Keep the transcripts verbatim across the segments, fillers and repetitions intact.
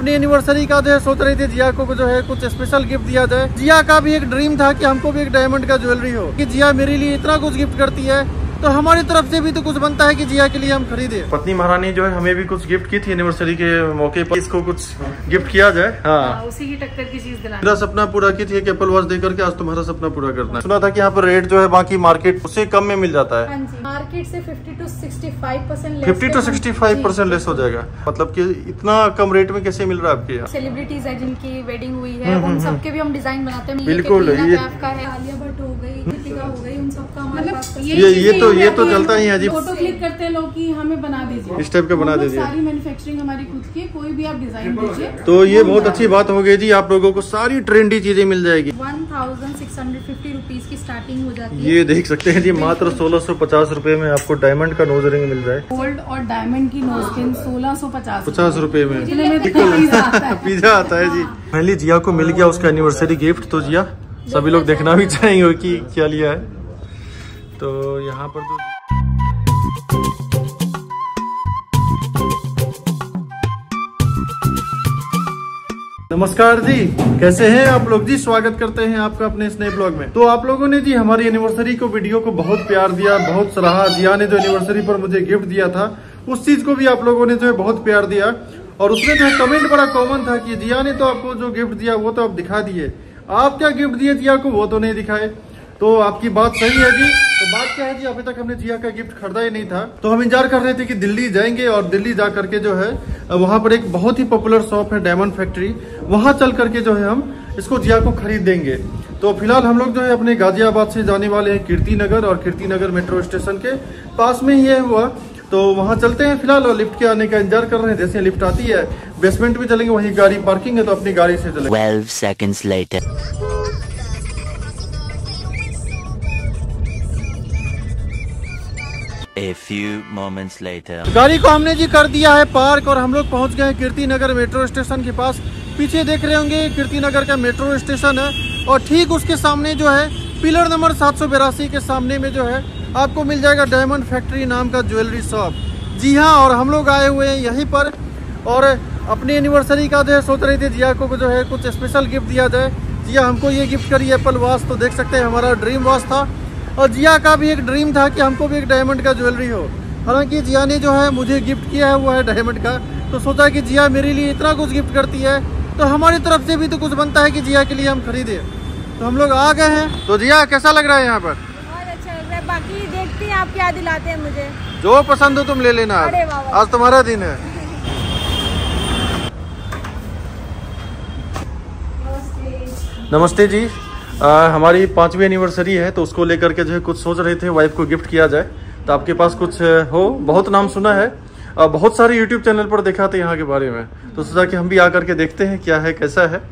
अपनी एनिवर्सरी का जो है सोच रहे थे जिया को जो है कुछ स्पेशल गिफ्ट दिया जाए। जिया का भी एक ड्रीम था कि हमको भी एक डायमंड का ज्वेलरी हो, कि जिया मेरे लिए इतना कुछ गिफ्ट करती है तो हमारी तरफ से भी तो कुछ बनता है कि जिया के लिए हम खरीदे। पत्नी महारानी जो है हमें भी कुछ गिफ्ट की थी एनिवर्सरी के मौके पर, इसको कुछ गिफ्ट किया जाए। हाँ, उसी की टक्कर की चीज दिलानी। मेरा सपना पूरा की थी एप्पल वॉच देकर के, आज तुम्हारा सपना पूरा करना है। सुना था कि यहाँ पर रेट जो है बाकी मार्केट उससे कम में मिल जाता है। मार्केट से fifty to sixty five percent fifty to sixty five percent less हो जाएगा। मतलब कि इतना कम रेट में कैसे मिल रहा है आपके यहाँ? सेलिब्रिटीज है जिनकी वेडिंग हुई है, उन सबके भी हम डिजाइन बनाते हैं। बिल्कुल, ये आलिया भट्ट हो गई, दीपिका हो गई, उन सबका हमारे पास ये ये तो ये तो चलता ही है जी। फोटो क्लिक करते हैं लोग कि हमें बना दीजिए, इस टाइप का बना दीजिए। सारी मैन्युफैक्चरिंग हमारी खुद की, कोई भी आप डिजाइन दीजिए। तो ये बहुत अच्छी बात हो गई जी, आप लोगों को सारी ट्रेंडी चीजें मिल जाएगी। One thousand six hundred fifty rupees की स्टार्टिंग हो जाती है। ये देख सकते हैं जी, मात्र सोलह सौ पचास रूपए में आपको डायमंड का नोज रिंग मिल जाए। गोल्ड और डायमंड की नोज पिन सोलह सौ पचास पचास रूपए में पिज्जा आता है जी। पहले जिया को मिल गया उसका एनिवर्सरी गिफ्ट, तो जिया सभी लोग देखना भी चाहेंगे कि क्या लिया है। तो यहाँ पर तो नमस्कार जी, कैसे हैं आप लोग जी? स्वागत करते हैं आपका अपने इस नए ब्लॉग में। तो आप लोगों ने जी हमारी एनिवर्सरी को वीडियो को बहुत प्यार दिया, बहुत सराहा। जिया ने जो एनिवर्सरी पर मुझे गिफ्ट दिया था उस चीज को भी आप लोगों ने जो है बहुत प्यार दिया, और उसमें जो है कमेंट बड़ा कॉमन था कि जिया ने तो आपको जो गिफ्ट दिया वो तो आप दिखा दिए, आप क्या गिफ्ट दिए जिया को वो तो नहीं दिखाए। तो आपकी बात सही है जी। तो बात क्या है जी, अभी तक हमने जिया का गिफ्ट खरीदा ही नहीं था, तो हम इंतजार कर रहे थे कि दिल्ली जाएंगे और दिल्ली जा करके जो है वहां पर एक बहुत ही पॉपुलर शॉप है डायमंड फैक्ट्री, वहां चल करके जो है हम इसको जिया को खरीद देंगे। तो फिलहाल हम लोग जो है अपने गाजियाबाद से जाने वाले हैं कीर्ति नगर, और कीर्ति नगर मेट्रो स्टेशन के पास में ही है हुआ, तो वहां चलते हैं फिलहाल। और लिफ्ट के आने का इंतजार कर रहे हैं, जैसे लिफ्ट आती है बेसमेंट में चलेंगे, वहीं गाड़ी पार्किंग है तो अपनी गाड़ी से चलेंगे। Twelve seconds later. A few moments later. गाड़ी को हमने जी कर दिया है पार्क, और हम लोग पहुंच गए हैं कीर्ति नगर मेट्रो स्टेशन के पास। पीछे देख रहे होंगे कीर्ति नगर का मेट्रो स्टेशन है, और ठीक उसके सामने जो है पिलर नंबर सात सौ बेरासी के सामने में जो है आपको मिल जाएगा डायमंड फैक्ट्री नाम का ज्वेलरी शॉप। जी हाँ, और हम लोग आए हुए हैं यहीं पर, और अपनी एनिवर्सरी का जो है सोच रहे थे जिया को जो है कुछ स्पेशल गिफ्ट दिया जाए। जिया हमको ये गिफ्ट करी एप्पल वॉच, तो देख सकते हैं हमारा ड्रीम वॉच था, और जिया का भी एक ड्रीम था कि हमको भी एक डायमंड का ज्वेलरी हो। हालांकि जिया ने जो है मुझे गिफ्ट किया है हुआ है डायमंड का, तो सोचा कि जिया मेरे लिए इतना कुछ गिफ्ट करती है तो हमारी तरफ से भी तो कुछ बनता है कि जिया के लिए हम खरीदे। तो हम लोग आ गए हैं। तो जिया कैसा लग रहा है यहाँ पर? बहुत अच्छा लग रहा है, बाकी देखते हैं आप क्या दिलाते हैं मुझे। जो पसंद हो तुम ले लेना, आज तुम्हारा दिन है। नमस्ते जी, आ, हमारी पांचवी एनिवर्सरी है, तो उसको लेकर के जो है कुछ सोच रहे थे वाइफ को गिफ्ट किया जाए। तो आपके पास कुछ हो? बहुत नाम सुना है, आ, बहुत सारे यूट्यूब चैनल पर देखा था यहाँ के बारे में, तो सोचा कि हम भी आकर के देखते हैं क्या है कैसा है।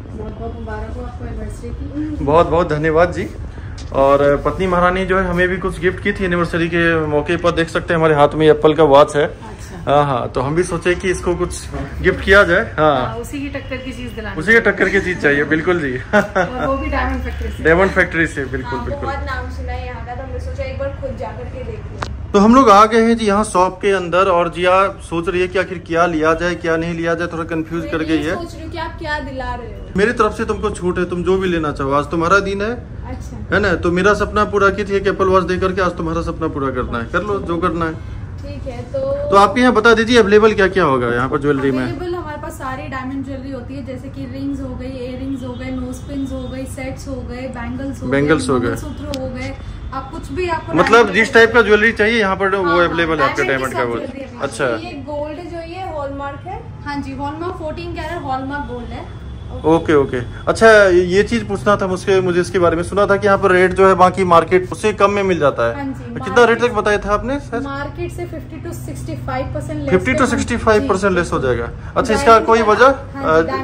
बहुत बहुत धन्यवाद जी। और पत्नी महारानी जो है हमें भी कुछ गिफ्ट की थी एनिवर्सरी के मौके पर, देख सकते हैं हमारे हाथ में एप्पल का वॉच है। हाँ हाँ, तो हम भी सोचे कि इसको कुछ गिफ्ट किया जाए। हाँ, उसी की टक्कर की चीज दिलानी। उसी के टक्कर की चीज चाहिए, बिल्कुल जी। वो भी डायमंड फैक्ट्री से। डायमंड फैक्ट्री से, बिल्कुल बिल्कुल। बहुत नाम सुना है यहाँ का, तो हमने सोचा एक बार खुद जाकर के देखते हैं। तो हम लोग आ गए हैं जी यहाँ शॉप के अंदर, और जिया सोच रही है कि आखिर क्या लिया जाए क्या नहीं लिया जाए, थोड़ा कंफ्यूज कर गई है। सोच रही हूँ कि आप क्या दिला रहे हो। मेरी तरफ से तुमको छूट है, तुम जो भी लेना चाहो, आज तुम्हारा दिन है। अच्छा है ना? तो मेरा सपना पूरा की थी एक एप्पल वॉच देकर के, आज तुम्हारा सपना पूरा करना है, कर लो जो करना है। ठीक है, तो तो आप यहाँ बता दीजिए अवेलेबल क्या क्या होगा यहाँ पर ज्वेलरी में। अवेलेबल हमारे पास सारी डायमंड ज्वेलरी होती है, जैसे कि रिंग्स हो गई, इयररिंग्स हो गए, नोज पिन्स हो गई, सेट्स हो गए, बैंगल्स हो बैंगल्स हो गए, सूत्र हो गए, आप कुछ भी आपको मतलब जिस टाइप का ज्वेलरी चाहिए यहाँ पर वो अवेलेबल है आपके डायमंड का वो। अच्छा, ये गोल्ड जो ये हॉलमार्क है। हाँ जी, hallmark fourteen carat hallmark gold है। Okay okay. अच्छा, ये चीज पूछना था मुझे मुझे इसके बारे में, सुना था कि यहाँ पर रेट जो है बाकी मार्केट उससे कम में मिल जाता है। हाँ जी, कितना रेट तक बताया था आपने सर? मार्केट से fifty to sixty five percent fifty to sixty five percent less हो जाएगा। अच्छा, इसका कोई वजह?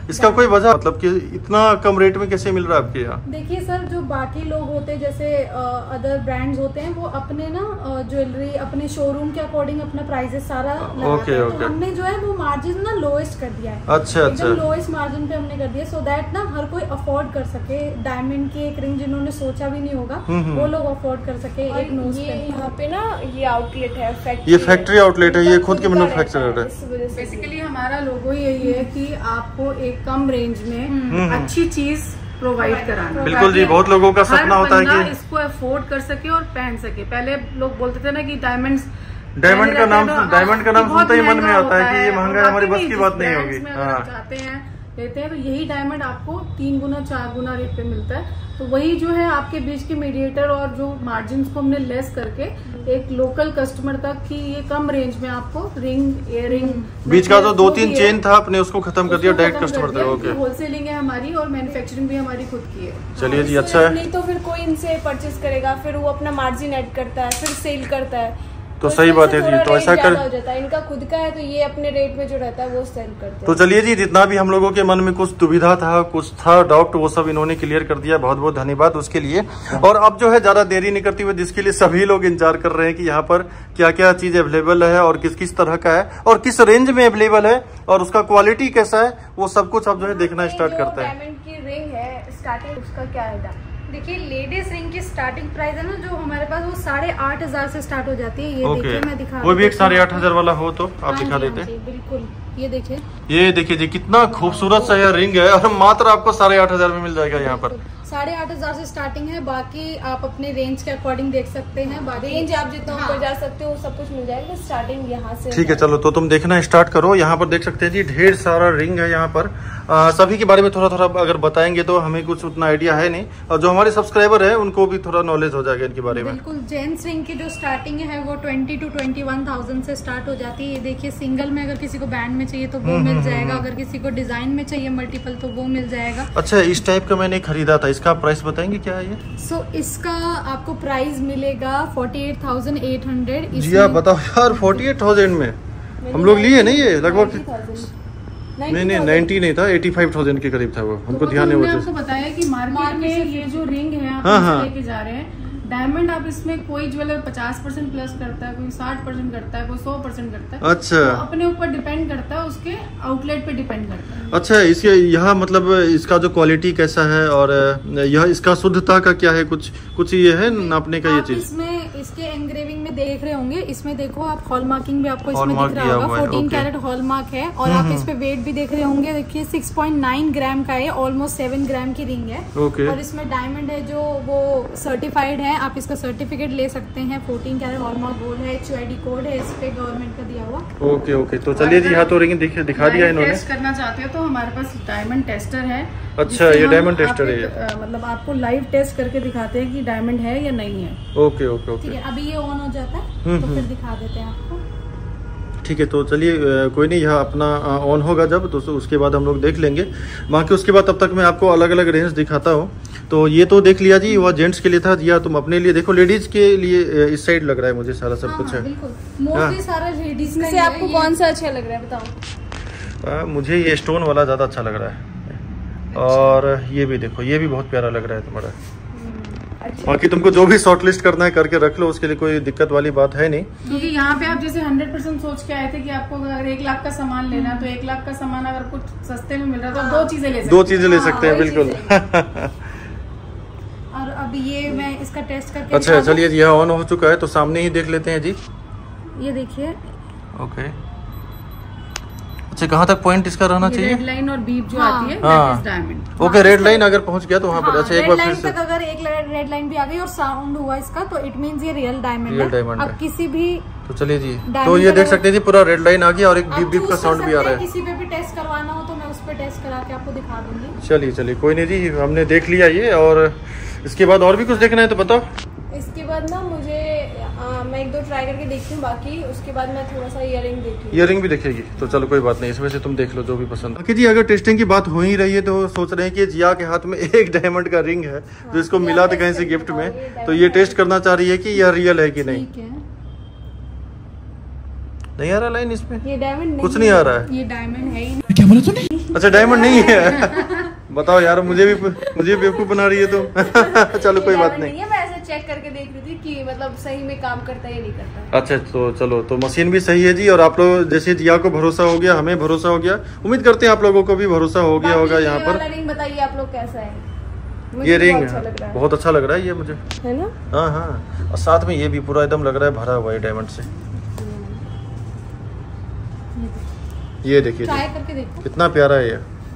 इसका कोई वजह मतलब कि इतना कम रेट में कैसे मिल रहा है आपके यहाँ? देखिए सर, जो बाकी लोग होते हैं जैसे अदर ब्रांड्स होते हैं, वो अपने ना ज्वेलरी अपने शोरूम के अकॉर्डिंग अपना प्राइसेस सारा लगाते ओके, हैं। ओके। तो हमने जो है वो मार्जिन ना लोएस्ट कर दिया है। अच्छा अच्छा। लोएस्ट मार्जिन पे हमने कर दिया, सो दैट ना हर कोई अफोर्ड कर सके। डायमंड की एक रिंग जिन्होंने सोचा भी नहीं होगा, वो लोग अफोर्ड कर सके। एक नोज ये यहाँ पे ना ये आउटलेट है, फैक्ट्री ये फैक्ट्री आउटलेट है, ये खुद के मैन्युफैक्चरर है। इस वजह से बेसिकली हमारा लोगो यही है कि आपको एक कम रेंज में अच्छी चीज प्रोवाइड कराना। बिल्कुल जी, बहुत लोगों का सपना होता है कि इसको अफोर्ड कर सके और पहन सके। पहले लोग बोलते थे ना कि डायमंड्स डायमंड का नाम डायमंड का नाम बहुत सुनते ही मन में महंगा आता है कि होता ये है। महंगा है, और हमारी बस वाकई की में बात जिस नहीं brands होगी। में अगर आप हाँ चाहते हैं लेते हैं तो यही डायमंड आपको तीन गुना चार गुना रेट पे मिलता है। तो वही जो है आपके बीच के मीडिएटर और जो मार्जिन को हमने लेस करके एक लोकल कस्टमर तक की ये कम रेंज में आपको रिंग, इयरिंग, बीच का जो दो तीन चेन था अपने उसको खत्म कर दिया, डायरेक्ट कस्टमर तक। ओके, होलसेलिंग है हमारी और मैन्युफैक्चरिंग भी हमारी खुद की है। चलिए जी, इससे अच्छा है। नहीं तो फिर कोई इनसे परचेज करेगा, फिर वो अपना मार्जिन ऐड करता है, फिर सेल करता है, तो इस सही वजह बात से है जी, थोड़ा तो रेट ऐसा कर ज्यादा हो जाता है। इनका खुद का है तो ये अपने रेट में जो रहता है वो सेल करते तो हैं। चलिए जी, जितना भी हम लोगों के मन में कुछ दुविधा था, कुछ था डाउट, वो सब इन्होंने क्लियर कर दिया। बहुत बहुत धन्यवाद उसके लिए। और अब जो है ज्यादा देरी नहीं करती हुए, जिसके लिए सभी लोग इंतजार कर रहे हैं कि यहाँ पर क्या क्या चीज अवेलेबल है और किस किस तरह का है और किस रेंज में अवेलेबल है और उसका क्वालिटी कैसा है, वो सब कुछ अब जो है देखना स्टार्ट करते हैं। डायमंड की रिंग है स्टार्टिंग, उसका क्या है? देखिए, लेडीज रिंग की स्टार्टिंग प्राइस है ना जो हमारे पास, वो साढ़े आठ हजार से स्टार्ट हो जाती है। ये ओके, देखिए, मैं दिखा वो भी एक देती साढ़े हूँ आठ हजार वाला हो तो आप हाँ दिखा जी, देते हाँ जी, बिल्कुल। ये देखिए, ये देखिए जी, कितना खूबसूरत सा यह रिंग है और मात्र आपको साढ़े आठ हजार में मिल जाएगा यहाँ पर। साढ़े आठ हजार से स्टार्टिंग है। बाकी आप अपने रेंज के अकॉर्डिंग देख सकते हैं। बाकी रेंज आप जितना हाँ। ऊपर जा सकते हो वो सब कुछ मिल जाएगा। स्टार्टिंग यहाँ से ठीक है, चलो तो तुम देखना स्टार्ट करो। यहाँ पर देख सकते हैं जी, ढेर सारा रिंग है यहाँ पर। आ, सभी के बारे में थोड़ा थोड़ा अगर बताएंगे तो हमें कुछ उतना आइडिया है नहीं, और जो हमारे सब्सक्राइबर है उनको भी थोड़ा नॉलेज हो जाएगा इनके बारे में। बिल्कुल, जेंट्स रिंग की जो स्टार्टिंग है वो twenty to twenty one thousand से स्टार्ट हो जाती है। ये देखिए, सिंगल में अगर किसी को बैंड में चाहिए तो वो मिल जाएगा, अगर किसी को डिजाइन में चाहिए मल्टीपल तो वो मिल जाएगा। अच्छा, इस टाइप का मैंने खरीदा था, इसका प्राइस बताएंगे क्या है ये? सो so, इसका आपको प्राइस मिलेगा forty eight thousand eight hundred. जी आप बताओ यार, फोर्टी एट थाउजेंड में हम लोग लिए नहीं, ये लगभग नहीं नहीं नाइन्टी नहीं था, एटी फाइव थाउजेंड के करीब था वो, हमको ध्यान नहीं हमने हुआ। आपको बताया कि मार्केट में ये जो रिंग है आप हाँ, इसे हाँ। लेके जा रहे हैं, डायमंड आप इसमें कोई ज्वेलर पचास परसेंट प्लस करता है, कोई साठ परसेंट करता है, कोई सौ परसेंट करता है। अच्छा तो अपने ऊपर डिपेंड करता है, उसके आउटलेट पे डिपेंड करता है। अच्छा, इसके यहाँ मतलब इसका जो क्वालिटी कैसा है और यह इसका शुद्धता का क्या है, कुछ कुछ ये है नापने का ये आप चीज? इसमें इसके एंग्रेविंग में देख रहे होंगे, इसमें देखो आप हॉल मार्किंग भी आपको इसमें हॉलमार्क दिख रहा दिया होगा। हुआ है, fourteen okay. Carat hallmark है। और आप इस पे वेट भी देख रहे होंगे, देखिए सिक्स पॉइंट नाइन ग्राम का है, ऑलमोस्ट सेवन ग्राम की रिंग है। ओके। और इसमें डायमंड है जो वो सर्टिफाइड है, आप इसका सर्टिफिकेट ले सकते हैं। फोर्टीन कैरेट हॉलमार्क गोल्ड है, एच आई डी कोड है इस पे गवर्नमेंट का दिया हुआ। ओके ओके, तो चलिए जी, यहाँ तो रिंग दिख- दिखा दिया इन्होंने। टेस्ट करना चाहते हो तो हमारे पास डायमंड टेस्टर है। अच्छा, जिससे ये हम डायमंड आप टेस्टर है एक, ये। अ, मतलब आपको लाइव टेस्ट करके दिखाते हैं कि डायमंड है या नहीं है। ओके ओके ठीक ओके, है, अभी ये ऑन हो जाता है हम्म, तो फिर दिखा देते हैं आपको। ठीक है। तो चलिए, अ, कोई नहीं, यह अपना ऑन होगा जब तो उसके बाद हम लोग देख लेंगे। बाकी उसके बाद तब तक मैं आपको अलग अलग रेंज दिखाता हूँ। तो ये तो देख लिया जी, वह जेंट्स के लिए था, या तुम अपने लिए देखो। लेडीज के लिए अ, इस साइड लग रहा है मुझे सारा सब हाँ, कुछ हाँ, है। बिल्कुल, मोस्टली सारा लेडीज इसमें से आपको कौन सा अच्छा लग रहा है बताओ? आ, मुझे ये स्टोन वाला ज्यादा अच्छा लग रहा है। और ये भी देखो, ये भी बहुत प्यारा लग रहा है तुम्हारा। अच्छा, बाकी तुमको जो भी शॉर्ट लिस्ट करना है करके रख लो, उसके लिए कोई दिक्कत वाली बात है नहीं। क्योंकि यहाँ पे आप जैसे हंड्रेड परसेंट सोच के आए थे कि आपको अगर एक लाख का सामान लेना है तो एक लाख का सामान अगर कुछ सस्ते में मिल रहा है तो आप दो चीजें ले सकते दो हैं। चीजें ले हाँ, सकते हैं, वही बिल्कुल। और अभी ये मैं इसका टेस्ट करके अच्छा, दिखा दूं। चलिए, यह ऑन हो चुका है तो सामने ही देख लेते हैं जी। ये देखिए, ओके, अच्छा, कहाँ तक पॉइंट इसका रहना ये चाहिए? रेड लाइन और बीप जो हाँ। आती है हाँ। that is diamond। Okay, red line अगर पहुंच गया तो वहाँ पर। हाँ, अच्छा, एक रेड बार फिर लाइन से। तक अगर एक रेड लाइन भी आ गई और साउंड हुआ इसका तो इट मींस ये रियल डायमंड Real है। diamond अब है। किसी भी तो चलिए जी, Diamond तो ये का देख अगर- सकते हैं जी, पूरा रेड लाइन आ गया और एक आप बीप बीप choose का कर साउंड भी आ सकते रहा हैं, है। किसी पे भी टेस्ट करवाना हो तो मैं उस पे टेस्ट करा के आपको दिखा दूंगी। चलिए चलिए, कोई नहीं जी, हमने देख लिया ये। और इसके बाद और भी कुछ देखना है तो बताओ। इसके बाद ना मुझे आ, मैं एक दो ट्राई करके देखती हूँ, बाकी उसके बाद मैं थोड़ा सा इयरिंग देखती इयरिंग भी देखेगी तो चलो कोई बात नहीं, इसमें से तुम देख लो जो भी पसंद। बाकी जी, अगर टेस्टिंग की बात हो ही रही है तो सोच रहे हैं कि जिया के हाथ में एक डायमंड का रिंग है जो इसको जिया मिला था टेस्ट कहीं से करके गिफ्ट में, बताओ, ये तो ये diamond टेस्ट करना चाह रही है कि यह रियल है कि नहीं। ठीक है, नहीं आ रहा लाइन इसमें, ये डायमंड कुछ नहीं आ रहा है। ये डायमंड है ही नहीं। अच्छा डायमंड नहीं है। बताओ यार, मुझे भी मुझे बेवकूफ बना रही है तुम। चलो कोई बात नहीं है, मैं ऐसे चेक करके देख रही थी कि मतलब सही में काम करता है या नहीं करता। अच्छा तो चलो, तो मशीन भी सही है जी। और आप लोग जैसे जिया को भरोसा हो गया, हमें भरोसा हो गया, उम्मीद करते हैं आप लोगों को भी भरोसा हो गया होगा यहाँ पर। रिंग बताइए आप लोग कैसा है? ये रिंग बहुत अच्छा लग रहा है ये मुझे, है ना? हाँ हाँ। और साथ में ये भी पूरा एकदम लग रहा है भरा हुआ है डायमंड से। ये देखिए ट्राई करके देखो कितना प्यारा है ये।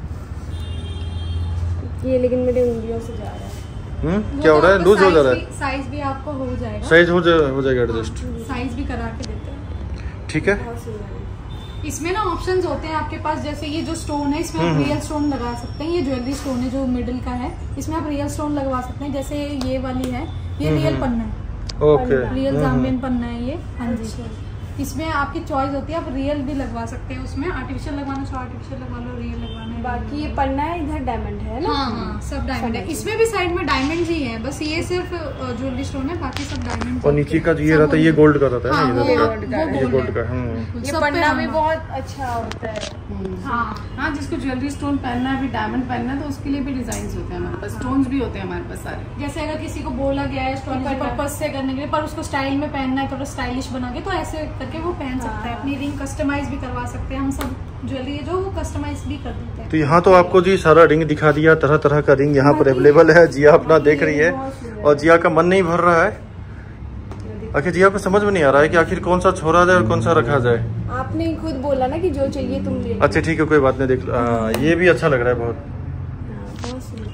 ये लेकिन मेरे उंगलियों से जा रहा है। हम्म क्या हो रहा है? लूज हो जा रहा है। साइज भी आपको हो जाएगा, साइज हो जाएगा हो जाएगा एडजस्ट। साइज भी करा के देते हैं। ठीक है। बहुत सुंदर है। इसमें ना ऑप्शंस होते हैं आपके पास, जैसे ये जो स्टोन है इसमें आप रियल स्टोन लगा सकते हैं। ये ज्वेलरी स्टोन है जो मिडिल का है, इसमें आप रियल स्टोन लगवा सकते हैं। जैसे ये वाली है, ये रियल पन्ना है, ओके। रियल जामिन पन्ना है ये। हाँ जी, इसमें आपकी चॉइस होती है, आप रियल भी लगवा सकते हैं उसमें। आर्टिफिशियल लगवाना चाहो आर्टिफिशियल लगवा लो, रियल लगवाना है। बाकी ये पन्ना है, इधर डायमंड है ना? हाँ हाँ सब डायमंड है। इसमें भी साइड में डायमंड ही है, बस ये सिर्फ ज्वेलरी स्टोन है, बाकी सब डायमंड। और नीचे का जो ये रहता है ये गोल्ड का रहता है हाँ, ना, वो ये गोल्ड का ये गोल्ड का। हम्म ये सब पे पन्ना भी हम- बहुत अच्छा होता है। हाँ हाँ, जिसको ज्वेलरी स्टोन पहनना है, अभी डायमंड पहनना है, तो उसके लिए भी डिजाइन होते हैं हमारे पास, स्टोन्स भी होते हैं हमारे पास सारे। जैसे अगर किसी को बोला गया है एस्ट्रोलॉजी पर्पज से करने के लिए, पर उसको स्टाइल में पहनना है, थोड़ा स्टाइलिश बना के, तो ऐसे करके वो पहन सकता है। अपनी रिंग कस्टमाइज भी करवा सकते हैं हम, सब ज्वेलरी जो वो कस्टमाइज भी कर देते हैं। तो यहाँ तो आपको जी सारा रिंग दिखा दिया, तरह तरह का रिंग यहाँ पर अवेलेबल है। जिया अपना देख रही है और जिया का मन नहीं भर रहा है। आखिर जिया को समझ में नहीं आ रहा है कि आखिर कौन सा छोड़ा जाए और कौन सा रखा जाए। आपने खुद बोला ना कि जो चाहिए तुम ले लो। अच्छा ठीक है कोई बात नहीं, देख लो। हाँ, ये भी अच्छा लग रहा है बहुत। बहुत सुंदर।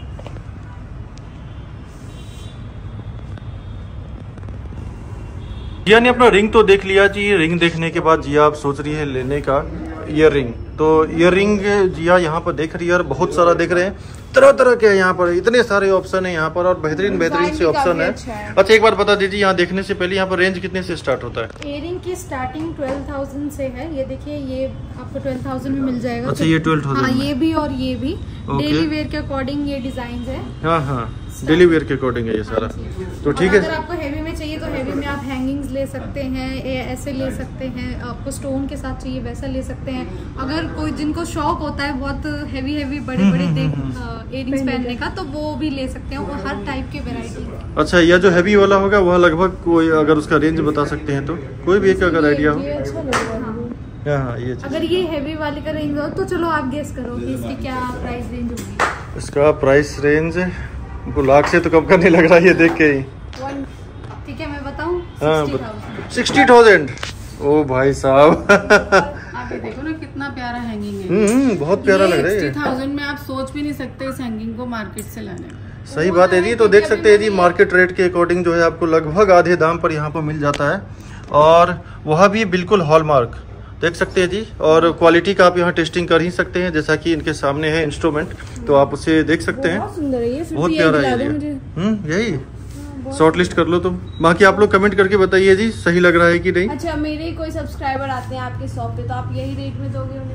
जिया ने अपना रिंग तो देख लिया जी। रिंग देखने के बाद जिया अब सोच रही है लेने का ईयर रिंग। तो ईयर रिंग जिया यहाँ पर देख रही है और बहुत सारा देख रहे हैं, तरह तरह के यहाँ पर इतने सारे ऑप्शन है यहाँ पर और बेहतरीन बेहतरीन से ऑप्शन है। अच्छा है। अच्छा एक बार बता दीजिए, यहाँ देखने से पहले यहाँ पर रेंज कितने से स्टार्ट होता है? इयरिंग की स्टार्टिंग ट्वेल्व थाउजेंड से है। ये देखिए ये आपको ट्वेल्व थाउजेंड में मिल जाएगा। अच्छा ये ट्वेल्व हाँ, थाउजेंड ये भी और ये भी ओके। डेली वेयर के अकॉर्डिंग ये डिजाइन है। हाँ हाँ डेली वेयर के अकॉर्डिंग है ये सारा। तो और ठीक अगर है। आपको हैवी में चाहिए तो हैवी में आप हैंगिंग्स ले सकते हैं, ये ऐसे ले सकते हैं। आपको स्टोन के साथ चाहिए वैसा ले सकते हैं। अगर कोई जिनको शौक होता है बहुत हैवी हैवी बड़े बड़े इयरिंग्स पहनने का, तो वो भी ले सकते हैं। वो हर टाइप की वेरायटी है। अच्छा यह जो हैवी वाला होगा वह लगभग कोई अगर उसका रेंज बता सकते हैं तो कोई भी एक अगर आइडिया हो। ये अच्छा लग रहा है। हाँ ये चीज। अगर ये हैवी वाले का रेंज हो तो चलो आप गेस करो कि इसकी क्या प्राइस रेंज होगी। इसका प्राइस रेंज हमको लाख से तो कम का नहीं लग रहा है ये देख के ही। वन ठीक है मैं बताऊं, हाँ सिक्सटी थाउजेंड। सिक्सटी थाउजेंड ओ भाई साहब। आप ये देखो ना कितना प्यारा हैंगिंग है। हम्म बहुत प्यारा लग रहा है ये। सिक्सटी थाउजेंड में आप सोच भी नहीं सकते इस हैंगिंग को मार्केट से लाने। सही बात है जी। तो देख सकते हैं जी मार्केट रेट के अकॉर्डिंग जो है आपको लगभग आधे दाम पर यहाँ पर मिल जाता है और वह भी बिल्कुल हॉलमार्क देख सकते हैं जी। और क्वालिटी का आप यहाँ टेस्टिंग कर ही सकते हैं, जैसा कि इनके सामने है इंस्ट्रूमेंट, तो आप उसे देख सकते हैं। बहुत सुंदर है ये। बहुत प्यारा है ये। हम्म यही शॉर्ट लिस्ट कर लो तुम। बाकी आप लोग कमेंट करके बताइए जी सही लग रहा है कि नहीं। अच्छा मेरे कोई सब्सक्राइबर आते हैं आपके शॉप पे, तो आप यही रेट में दोगे उन्हें,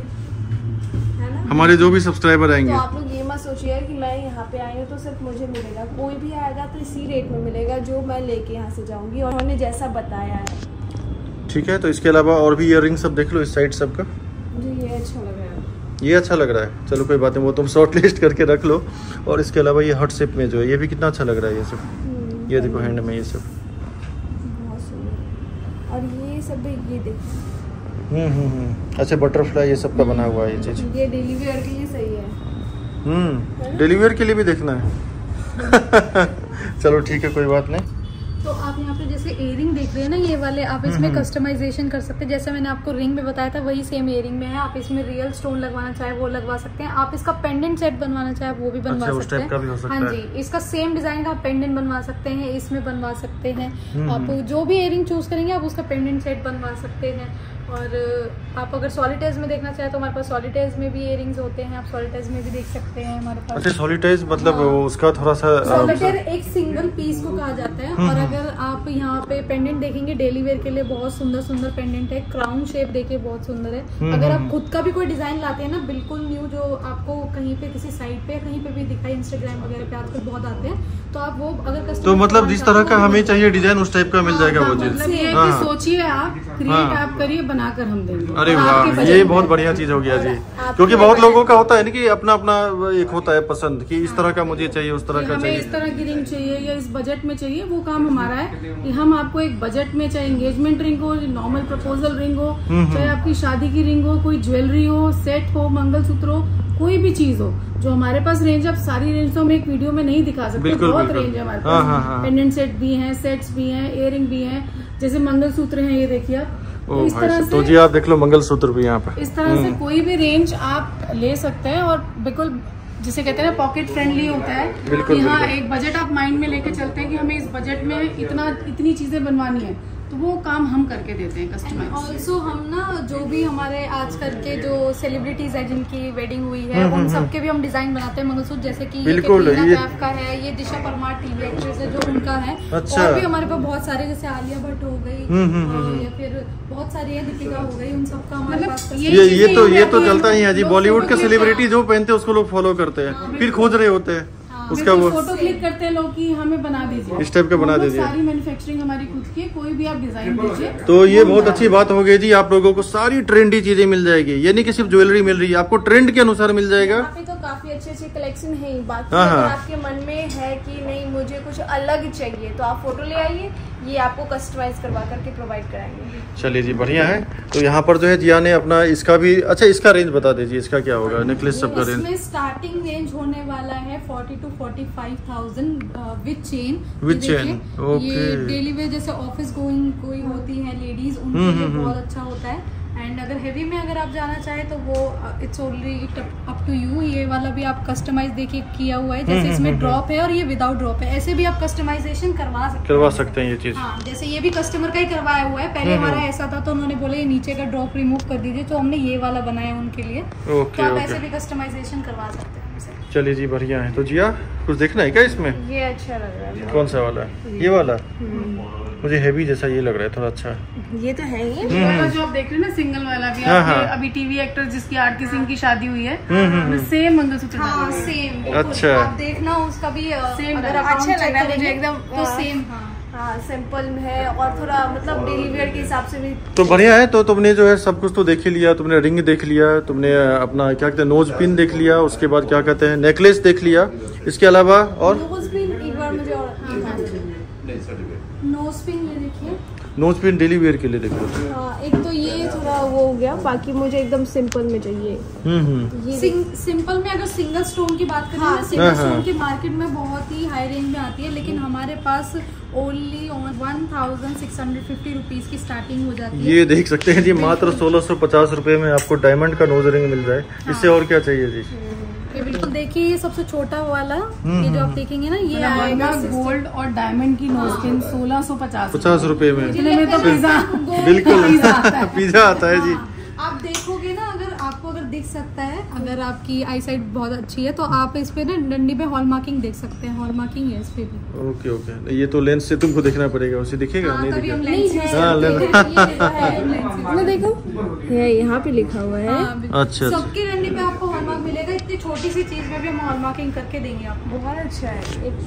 है ना? हमारे जो भी सब्सक्राइबर तो आएंगे। आप लोग ये मत सोचिए कि मैं यहाँ पे आई हूँ तो सिर्फ मुझे मिलेगा। कोई भी आएगा तो इसी रेट में मिलेगा जो मैं लेके यहाँ से जाऊंगी, और उन्होंने जैसा बताया है। ठीक है। तो इसके अलावा और भी इयर रिंग सब देख लो इस साइड सबका। मुझे ये अच्छा लग रहा है। ये अच्छा लग रहा है, चलो कोई बात नहीं, वो तुम शॉर्ट लिस्ट करके रख लो। और इसके अलावा ये हट शेप में जो है ये भी कितना अच्छा लग रहा है ये सब। हम्म, ये देखो हैंड में ये सब। बहुत सुंदर। और ये सब ये देखो, हम्म हम्म हम्म अच्छा बटरफ्लाई ये सब का बना हुआ है ये चीज। ये डेली वेयर के लिए सही है। हम्म डिलीवर के लिए भी देखना है। चलो ठीक है कोई बात नहीं। तो आप यहाँ पे जैसे इयरिंग देख रहे हैं ना ये वाले, आप इसमें कस्टमाइजेशन कर सकते हैं। जैसे मैंने आपको रिंग में बताया था वही सेम इयरिंग में है। आप इसमें रियल स्टोन लगवाना चाहे वो लगवा सकते हैं। आप इसका पेंडेंट सेट बनवाना चाहे वो भी बनवा अच्छा, उस सकते टाइप हैं। का भी हो सकता हाँ है। जी, इसका सेम डिजाइन का आप पेंडेंट बनवा सकते हैं, इसमें बनवा सकते हैं। आप जो भी इयरिंग चूज करेंगे आप उसका पेंडेंट सेट बनवा सकते हैं। और आप अगर सॉलिटेज में देखना चाहे तो हमारे पास सॉलिटेज में भी इयरिंग्स होते हैं, आप सॉलिटेज में भी देख सकते हैं हमारे पास। अच्छा सॉलिटाइज मतलब हाँ। वो उसका थोड़ा सा सॉलिटेयर एक सिंगल पीस को कहा जाता है। और अगर आप यहाँ पे पेंडेंट देखेंगे डेली वेयर के लिए बहुत सुंदर सुंदर पेंडेंट है। क्राउन शेप देखिए बहुत सुंदर है। अगर आप खुद का भी कोई डिजाइन लाते हैं ना बिल्कुल न्यू, जो आपको कहीं पे किसी साइट पे कहीं पे भी दिखाई, इंस्टाग्राम वगैरह पे आजकल बहुत आते हैं, तो आप वो अगर कस्टमर तो मतलब जिस तरह का हमें चाहिए डिजाइन उस टाइप का मिल जाएगा वो चीज। मतलब ये है हाँ। कि सोचिए आप क्रिएट हाँ। आप करिए, बनाकर हम देंगे। अरे और आपके वाह, बजट ये में। बहुत बढ़िया चीज हो गया जी, आपके क्योंकि बहुत बजट लोगों का होता है ना कि अपना अपना एक होता है पसंद कि इस तरह का मुझे चाहिए, उस तरह का हमें चाहिए। इस तरह की रिंग चाहिए या इस बजट में चाहिए, वो काम हमारा है कि हम आपको एक बजट में, चाहे एंगेजमेंट रिंग हो, नॉर्मल प्रपोजल रिंग हो, चाहे आपकी शादी की रिंग हो, कोई ज्वेलरी हो, सेट हो, मंगलसूत्र हो, कोई भी चीज हो जो हमारे पास रेंज, अब सारी रेंज तो हम एक वीडियो में नहीं दिखा सकते, बिल्कुल, बहुत बिल्कुल। रेंज है हमारे हाँ, हाँ, हाँ। पास। पेंडेंट सेट भी हैं, सेट्स भी हैं, इयरिंग भी हैं, जैसे मंगलसूत्र हैं, ये देखिए आप। ओ तो इस भाई तरह साहब, से तो जी आप देख लो मंगलसूत्र भी यहाँ पे। इस तरह से कोई भी रेंज आप ले सकते हैं और बिल्कुल जिसे कहते हैं ना पॉकेट फ्रेंडली होता है बिल्कुल, कि हाँ बिल्कुल। एक बजट आप माइंड में लेके चलते हैं कि हमें इस बजट में इतना इतनी चीजें बनवानी है, तो वो काम हम करके देते हैं कस्टमाइज। ऑल्सो हम ना जो भी हमारे आजकल के जो सेलिब्रिटीज है जिनकी वेडिंग हुई है, उन सबके भी हम डिजाइन बनाते हैं मंगलसूत्र, जैसे कि ये बिल्कुल, कैटरीना ये- कैफ का है, ये दिशा परमार टीवी एक्ट्रेस है जो उनका है। अच्छा। और भी हमारे पास बहुत सारे, जैसे आलिया भट्ट हो गई, हम्म, हम्म, और हम्म। या फिर बहुत सारी है, दीपिका हो गई, उन सबका हमारे मतलब पास ये ये ये चीजें तो हैं ये कि तो हम चलता ही है जी, लोग बॉलीवुड फोटो के क्लिक सेलिब्रिटी जो पहनते हैं उसको लोग फॉलो करते हैं, फिर खोज रहे होते हैं उसका वो फोटो क्लिक करते हैं लोग कि हमें बना दीजिए, इस टाइप का बना हम लोग दीजिए। सारी मैन्युफैक्चरिंग हमारी खुद की है, कोई भी आप डिजाइन दीजिए। तो ये बहुत अच्छी बात हो गई जी, आप लोगों को सारी ट्रेंडी चीजें मिल जाएगी, ये नहीं कि सिर्फ ज्वेलरी मिल रही है, आपको ट्रेंड के अनुसार मिल जाएगा। यहाँ पे तो काफी अच्छे अच्छे कलेक्शन है ही। बाकी हाँ, अगर हाँ। आपके मन में है कि नहीं मुझे कुछ अलग चाहिए तो आप फोटो ले आइए, ये आपको कस्टमाइज करवा करके प्रोवाइड कराएंगे। चलिए जी, बढ़िया है। तो यहाँ पर जो है जिया ने अपना इसका भी, अच्छा इसका रेंज बता दीजिए, इसका क्या होगा नेकलेस सबका रेंज? इसमें स्टार्टिंग रेंज होने वाला है forty to forty five thousand with chain. With chain, okay. ये डेली वेयर जैसे ऑफिस गोइंग कोई होती है लेडीज, उनके हम्म, लिए हम्म, बहुत अच्छा होता है। एंड अगर हेवी में अगर आप जाना चाहें तो वो it's only up to you. ये वाला भी आप कस्टमाइज देखिए किया हुआ है, हम्म, जैसे इसमें हम्म, ड्रॉप है और ये विदाउट ड्रॉप है, ऐसे भी आप कस्टमाइजेशन करवा सकते करवा हैं। सकते हैं ये चीज। हाँ, जैसे ये भी कस्टमर का ही करवाया हुआ है, पहले हम्म, हमारा हम्म। ऐसा था तो उन्होंने बोला ये नीचे का ड्रॉप रिमूव कर दीजिए, तो हमने ये वाला बनाया उनके लिए। तो ओके आप ओके, ऐसे भी कस्टमाइजेशन करवा सकते हैं हमसे। चलिए जी, बढ़िया है। तो जिया कुछ देखना है क्या इसमें? ये अच्छा लग रहा है। कौन सा वाला? ये वाला मुझे हैवी जैसा ये लग रहा है थोड़ा। अच्छा, ये तो है ही। ये वाला जो आप देख रहे हैं ना सिंगल वाला भी, हाँ, आपने हाँ। अभी टीवी एक्टर जिसकी आरती सिंह की शादी हुई है, हम्म, हम्म, सेम मंगलसूत्र हाँ, डाला है। सेम। अच्छा। आप देखना उसका भी अ, Same अगर है। आप अच्छा लग रहा है मुझे करेंगे एकदम, तो हाँ। सेम। हाँ, हाँ, सिंपल है और थोड़ा मतलब डेली वेयर के हिसाब से भी। तो बढ़िया है। तो तुमने जो है सब कुछ तो देख ही लिया, तुमने रिंग देख लिया, तुमने अपना क्या कहते हैं नोज पिन देख लिया, उसके बाद क्या कहते हैं नेकलेस देख लिया, इसके अलावा और नोज पिन एक बार मुझे और नोज पिन ये देखिए। नोज पिन डेली वेयर के लिए देख लो। हाँ, एक तो ये थोड़ा वो हो गया, बाकी मुझे एकदम सिंपल में चाहिए। हम्म हम्म ये सिंग, सिंपल में अगर सिंगल स्टोन की बात करें हाँ, ना, सिंगल हाँ, हाँ। स्टोन की मार्केट में बहुत ही हाई रेंज में आती है, लेकिन हमारे पास only one thousand six hundred fifty rupees की स्टार्टिंग हो जाती है। ये देख सकते हैं जी, मात्र सोलह सौ पचास रुपए में आपको डायमंड का नोज रिंग मिल रहा है। इससे और क्या चाहिए जी? ये बिल्कुल देखिए, ये सबसे छोटा वाला ये जो आप देखेंगे ना, ये आएगा गोल्ड और डायमंड की नोज पिन सोलह सौ पचास पचास रुपए में इतने में तो पिज्जा बिल्कुल पिज्जा आता है। पिज्जा आता है जी। हाँ, आप देखोगे ना, अगर आपको अगर दिख सकता है, अगर आपकी आई साइट बहुत अच्छी है तो आप इस पे ना डंडी पे हॉल मार्किंग देख सकते हैं। हॉल मार्किंग है इस पे भी। ओके ओके, ये तो लेंस से तुमको देखना पड़ेगा, उसे दिखेगा हाँ, नहीं तभी हम दिखेगा? लेंस नहीं यूज है। हाँ, करते लेंस। हैं। मैं देखो है यहाँ पे लिखा हुआ है। हाँ, बिल्कुल। अच्छा, अच्छा। सबके डंडी पे आपको हॉल मार्क मिलेगा, इतनी छोटी सी चीज में भी हम हॉल मार्किंग करके देंगे आपको। बहुत अच्छा है। एक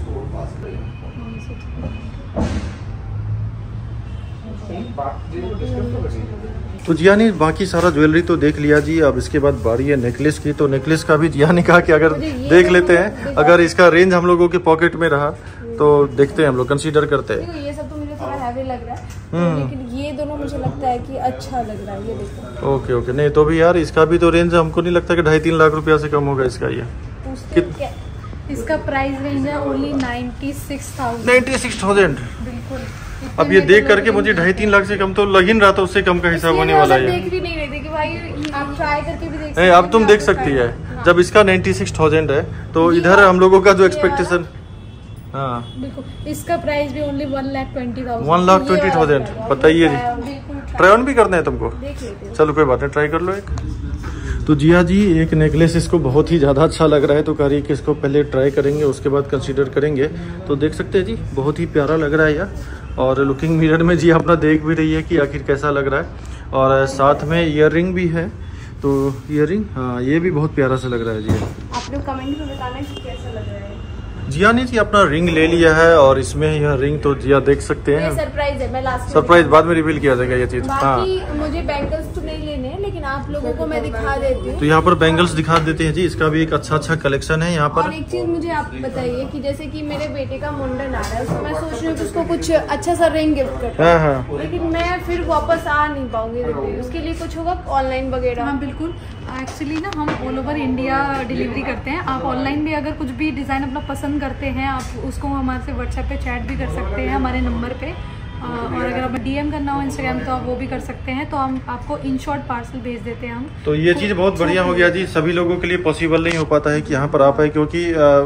तो जिया ने बाकी सारा ज्वेलरी तो देख लिया जी। अब इसके बाद बारी है नेकलेस की। तो नेकलेस का भी जिया ने कहा कि अगर देख लेते हैं, अगर इसका रेंज हम लोगों के पॉकेट में रहा तो देखते हैं, हम लोग कंसीडर करते हैं। देखो ये सब तो मुझे थोड़ा हैवी लग रहा है, तो लेकिन ये दोनों मुझे लगता है कि अच्छा लग रहा है। ये देखो ओके ओके, नहीं तो भी यार इसका भी तो रेंज हमको नहीं लगता कि ढाई तीन लाख रुपया से कम होगा इसका। ये पूछते हैं क्या। इसका प्राइस रेंज है only ninety six thousand. Ninety six thousand. बिल्कुल। अब ये देख करके मुझे ढाई तीन लाख से कम तो लग ही नहीं रहा था, उससे कम का हिसाब होने वाला है। देख भी नहीं रहे थे कि भाई आप ट्राई करके भी देख सकते नहीं, हैं अब तुम कि देख आपको सकती try- है। हाँ। जब इसका नाइन्टी सिक्स थाउजेंड है तो इधर हम लोगों का जो एक्सपेक्टेशन, हाँ बिल्कुल। इसका प्राइस भी only one lakh twenty thousand. One lakh twenty thousand बताइए जी। बिल्कुल ट्राई ऑन भी करना है तुमको? देख लेते हैं। चलो कोई बात नहीं, ट्राई कर लो एक। तो जिया जी एक नेकलेस इसको बहुत ही ज़्यादा अच्छा लग रहा है, तो कह रही है कि इसको पहले ट्राई करेंगे उसके बाद कंसीडर करेंगे। तो देख सकते हैं जी, बहुत ही प्यारा लग रहा है यार। और लुकिंग मिरर में जी अपना देख भी रही है कि आखिर कैसा लग रहा है। और साथ में ईयर रिंग भी है। तो ईयर रिंग, हाँ ये भी बहुत प्यारा सा लग रहा है जी। आप लोग कमेंट में बताना कि कैसा लग रहा है। जिया ने जी अपना रिंग ले लिया है और इसमें यह रिंग तो जिया देख सकते हैं। सरप्राइज है, मैं लास्ट सरप्राइज बाद में रिवील किया जाएगा ये चीज। बाकी हाँ। मुझे बैंगल्स तो नहीं लेने हैं, लेकिन आप लोगों को मैं दिखा देती हूँ। तो यहाँ पर बैंगल्स दिखा देते हैं जी, इसका भी एक अच्छा अच्छा कलेक्शन है यहाँ पर। और एक चीज मुझे आप बताइए कि जैसे कि मेरे बेटे का मुंडन आ रहा है, उसको मैं सोच रही हूँ कि उसको कुछ अच्छा सा रिंग गिफ्ट कर, हाँ हाँ। लेकिन मैं फिर वापस आ नहीं पाऊंगी दिल्ली, उसके लिए कुछ होगा ऑनलाइन वगैरह? हाँ बिल्कुल, एक्चुअली ना हम ऑल ओवर इंडिया डिलीवरी करते हैं। आप ऑनलाइन भी अगर कुछ भी डिज़ाइन अपना पसंद करते हैं, आप उसको हमारे से व्हाट्सएप पे चैट भी कर सकते हैं हमारे नंबर पे, और अगर आप डीएम करना हो इंस्टाग्राम तो आप वो भी कर सकते हैं। तो हम आपको इन शॉर्ट पार्सल भेज देते हैं हम। तो ये चीज़ बहुत बढ़िया हो गया जी, सभी लोगों के लिए पॉसिबल नहीं हो पाता है कि यहाँ पर आप आए, क्योंकि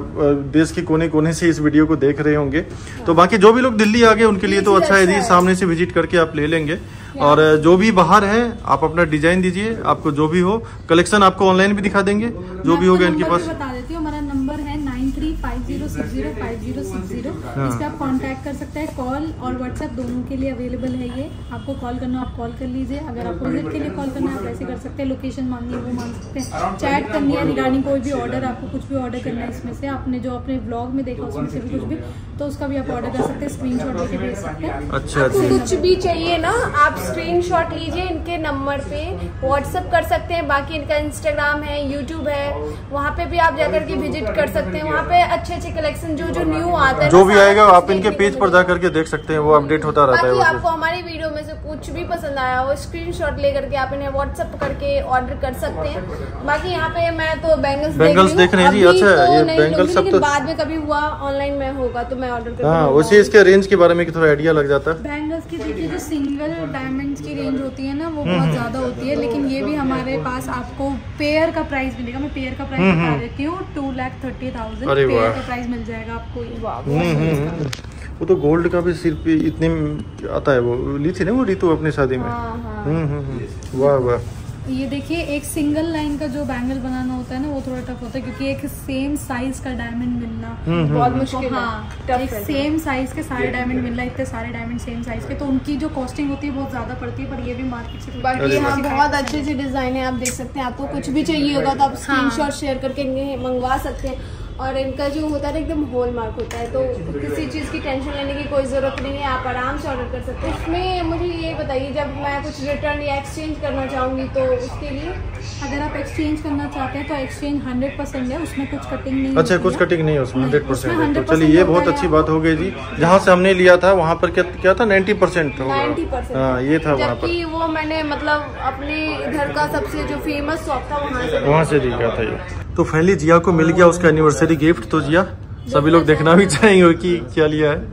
देश के कोने कोने से इस वीडियो को देख रहे होंगे। तो बाकी जो भी लोग दिल्ली आ गए उनके लिए तो अच्छा है जी, सामने से विजिट करके आप ले लेंगे। और जो भी बाहर है आप अपना डिजाइन दीजिए, आपको जो भी हो कलेक्शन आपको ऑनलाइन भी दिखा देंगे, जो भी होगा इनके पास। बता देती हूँ, हमारा नंबर है nine three five zero six zero five zero six zero. इस पे आप कांटेक्ट कर सकते हैं, कॉल और व्हाट्सएप दोनों के लिए अवेलेबल है ये। आपको कॉल करना आप कॉल कर लीजिए, अगर आपको विजिट के लिए कॉल करना है आप वैसे कर सकते हैं, लोकेशन मांगनी है वो मांग सकते हैं, चैट करनी है रिगार्डिंग कोई भी ऑर्डर, आपको कुछ भी ऑर्डर करना है इसमें से, आपने जो अपने ब्लॉग में देखा उसमें से भी कुछ भी, तो उसका भी आप ऑर्डर कर सकते हैं, स्क्रीनशॉट लेके भेज सकते हैं। अच्छा आपको कुछ भी चाहिए ना, आप स्क्रीनशॉट लीजिए, इनके नंबर पे व्हाट्सएप कर सकते हैं। बाकी इनका इंस्टाग्राम है, यूट्यूब है, वहाँ पे भी आप जाकर के विजिट कर सकते हैं। वहाँ पे अच्छे अच्छे कलेक्शन जो जो न्यू आता है, जो भी आएगा आप इनके पेज पर जाकर के देख सकते हैं, वो अपडेट होता रहता है। बाकी आपको हमारी वीडियो में से कुछ भी पसंद आया हो, स्क्रीनशॉट लेकर के आप इन्हें व्हाट्सएप करके ऑर्डर कर सकते हैं। बाकी यहाँ पे मैं तो बैंगल्स बैंगल्स देख रहे हैं जी। अच्छा, ये बैंगल्स सब तो बाद में कभी हुआ ऑनलाइन में होगा तो मैं ऑर्डर कर। हाँ, वैसे इसके रेंज के बारे में थोड़ा आइडिया लग जाता है। बैंगल्स की देखिए जो सिंगल डायमंड्स की रेंज होती है ना वो बहुत ज्यादा होती है, लेकिन ये भी हमारे पास आपको पेयर का प्राइस मिलेगा। मैं पेयर का प्राइस बता देती हूँ, two lakh thirty thousand pair का प्राइस मिल जाएगा आपको ये। वो तो गोल्ड का भी सिर्फ इतने आता है, वो ली थी ना वो रितु अपनी शादी में। हम्म हम्म, वाह वाह। ये देखिए एक सिंगल लाइन का जो बैंगल बनाना होता है ना वो थोड़ा टफ होता है, क्योंकि एक सेम साइज का डायमंड मिलना बहुत मुश्किल है। हाँ, एक सेम साइज के सारे डायमंड मिलना, इतने सारे डायमंड सेम साइज के, तो उनकी जो कॉस्टिंग होती है बहुत ज्यादा पड़ती है, पर ये भी मार्केट से। बाकी यहाँ बहुत अच्छे अच्छे डिजाइन है, आप देख सकते हैं। आपको कुछ भी चाहिए होगा तो आप स्क्रीनशॉट शेयर करके इन्हें मंगवा सकते हैं। और इनका जो होता है एकदम हॉल मार्क होता है, तो किसी चीज़ की टेंशन लेने की कोई ज़रूरत नहीं है, आप आराम से ऑर्डर कर सकते हैं। इसमें मुझे ये बताइए, जब मैं कुछ रिटर्न या एक्सचेंज करना चाहूँगी तो उसके लिए अगर आप एक्सचेंज करना चाहते हैं तो एक्सचेंज हंड्रेड परसेंट है, उसमें कुछ कटिंग नहीं। अच्छा, कुछ कटिंग नहीं है उसमें, हंड्रेड परसेंट है। तो परसेंट चलिए ये बहुत अच्छी बात हो गई जी। जहाँ से हमने लिया था वहाँ पर क्या क्या था, नाइन्टी परसेंट नाइन्टी परसेंट हाँ ये था वहाँ पर। जबकि वो मैंने मतलब अपने इधर का सबसे जो फेमस शॉप था वहाँ से वहाँ से लिया था ये। तो फाइनली जिया को मिल गया उसका एनिवर्सरी गिफ्ट। तो जिया सभी लोग देखना भी चाहेंगे कि क्या लिया है।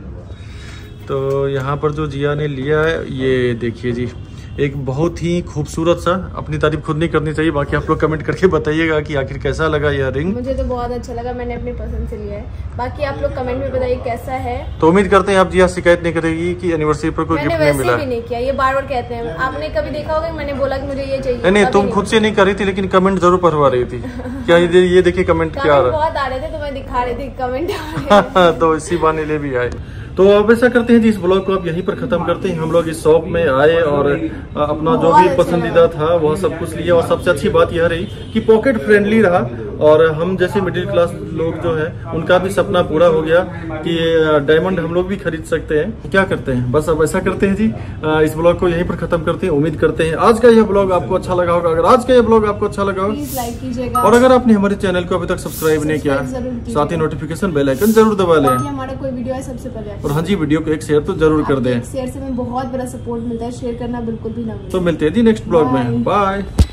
तो यहाँ पर जो जिया ने लिया है ये देखिए जी, एक बहुत ही खूबसूरत सा, अपनी तारीफ खुद नहीं करनी चाहिए, बाकी आप लोग कमेंट करके बताइएगा कि आखिर कैसा लगा यह रिंग। मुझे तो बहुत अच्छा लगा, मैंने अपनी पसंद से लिया है। बाकी आप लोग कमेंट में बताइए कैसा है। तो उम्मीद करते हैं आप जिया शिकायत नहीं करेगी कि एनिवर्सरी पर कोई गिफ्ट नहीं मिला। मैंने नहीं किया, ये बार बार कहते हैं। आपने कभी देखा होगा मैंने बोला कि मुझे ये चाहिए? नहीं, तुम खुद से नहीं कर रही थी, लेकिन कमेंट जरूर पढ़वा रही थी। क्या ये देखिए कमेंट क्या आ रहा है, बहुत आ रहे थे तो मैं दिखा रही थी कमेंट। तो इसी बहाने ले भी आए। तो अब ऐसा करते हैं जी, इस ब्लॉग को आप यहीं पर खत्म करते हैं। हम लोग इस शॉप में आए और अपना जो भी पसंदीदा था वह सब कुछ लिया, और सबसे अच्छी बात यह रही कि पॉकेट फ्रेंडली रहा, और हम जैसे मिडिल क्लास लोग जो है उनका भी सपना पूरा हो गया कि डायमंड हम लोग भी खरीद सकते हैं। क्या करते हैं, बस अब ऐसा करते हैं जी, इस ब्लॉग को यहीं पर खत्म करते हैं। उम्मीद करते हैं आज का यह ब्लॉग आपको अच्छा लगा होगा। अगर आज का यह ब्लॉग आपको अच्छा लगा हो लाइक कीजिएगा, और अगर आपने हमारे चैनल को अभी तक सब्सक्राइब नहीं किया, साथ ही नोटिफिकेशन बेल आइकन जरूर दबा लें। हमारा कोई वीडियो है सबसे पहले, और हाँ जी, वीडियो को एक शेयर तो जरूर कर दें। शेयर से हमें बहुत बड़ा सपोर्ट मिलता है, शेयर करना बिल्कुल भी ना भूलें। तो मिलते हैं जी नेक्स्ट ब्लॉग में, बाय।